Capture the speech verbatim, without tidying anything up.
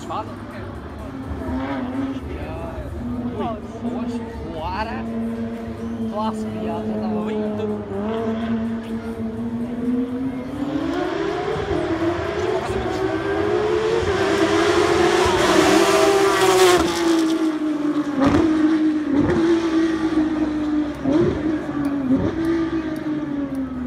fala. Ui, roxo, voara. Nossa, piada, tava muito